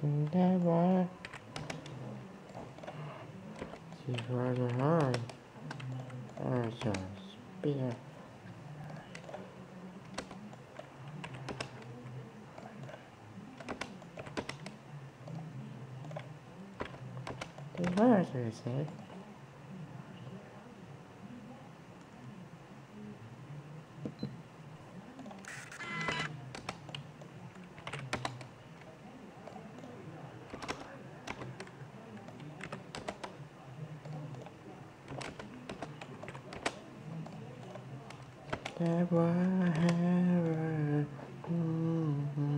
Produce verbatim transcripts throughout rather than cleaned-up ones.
That boy, she's rather hard. Oh, just spear. The words are said. That boy, mm-hmm.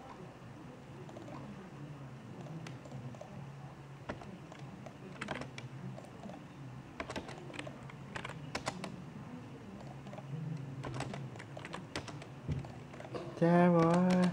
That boy.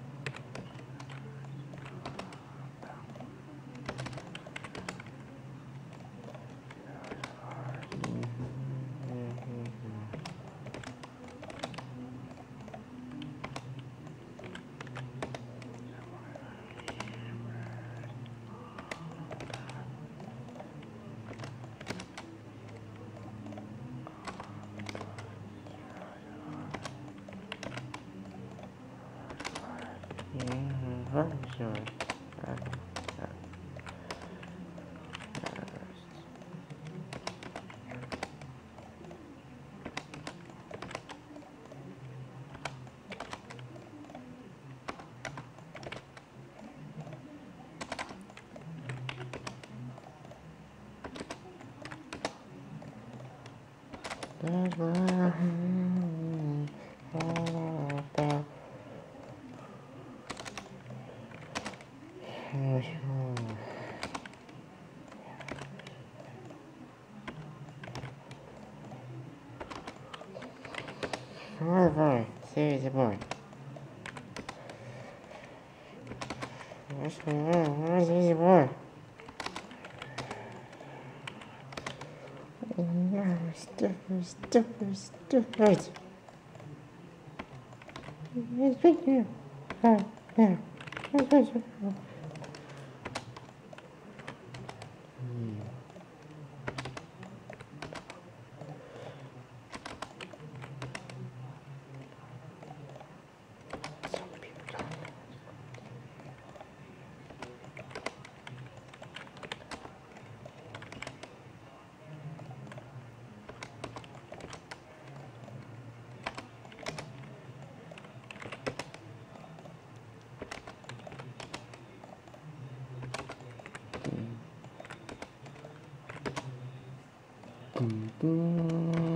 I'm sure. Uh, uh, That's why. Boy, boy, seriously, boy. What's going on? What's easy, boy? No, stupid, stupid, stupid. It's big here. Oh, yeah. Boom, boom.